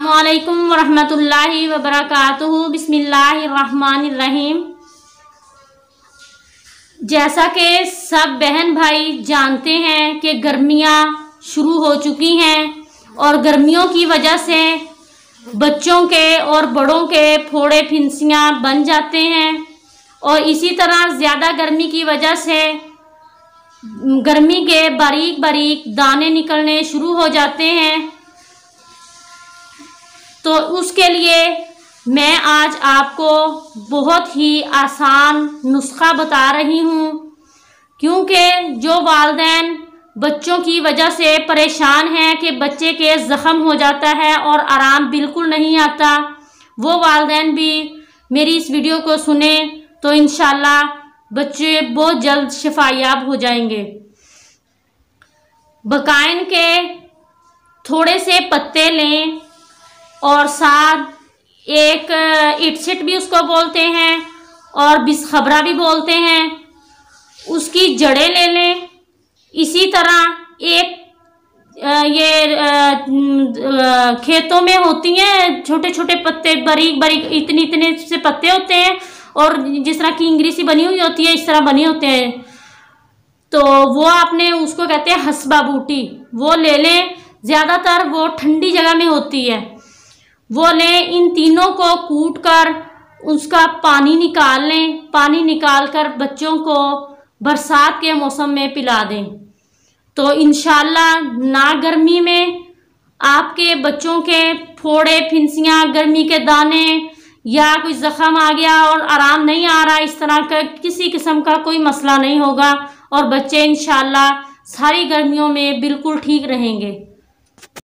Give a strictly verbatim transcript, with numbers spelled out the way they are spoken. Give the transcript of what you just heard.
अस्सलामुअलैकुम वरहमतुल्लाहि वबरकातुहू। बिस्मिल्लाहिर्रहमानिर्रहीम। जैसा कि सब बहन भाई जानते हैं कि गर्मियां शुरू हो चुकी हैं और गर्मियों की वजह से बच्चों के और बड़ों के फोड़े फिंसियां बन जाते हैं और इसी तरह ज़्यादा गर्मी की वजह से गर्मी के बारीक बारीक दाने निकलने शुरू हो जाते हैं। तो उसके लिए मैं आज आपको बहुत ही आसान नुस्खा बता रही हूँ, क्योंकि जो वालिदैन बच्चों की वजह से परेशान हैं कि बच्चे के ज़ख़म हो जाता है और आराम बिल्कुल नहीं आता, वो वालिदैन भी मेरी इस वीडियो को सुने तो इंशाल्लाह बच्चे बहुत जल्द शिफायाब हो जाएंगे। बकाइन के थोड़े से पत्ते लें और साथ एक इटसिट भी उसको बोलते हैं और बिसखबरा भी बोलते हैं, उसकी जड़ें ले लें। इसी तरह एक ये खेतों में होती हैं छोटे छोटे पत्ते, बारीक बारीक इतने इतने से पत्ते होते हैं और जिस तरह की इंगरी सी बनी हुई होती है इस तरह बने होते हैं, तो वो आपने उसको कहते हैं हसबा बूटी, वो ले लें। ज़्यादातर वो ठंडी जगह में होती है, वो लें। इन तीनों को कूट कर उसका पानी निकाल लें। पानी निकाल कर बच्चों को बरसात के मौसम में पिला दें तो इंशाल्लाह ना गर्मी में आपके बच्चों के फोड़े फिंसियाँ, गर्मी के दाने या कोई ज़ख़म आ गया और आराम नहीं आ रहा, इस तरह का किसी किस्म का कोई मसला नहीं होगा और बच्चे इंशाल्लाह सारी गर्मियों में बिल्कुल ठीक रहेंगे।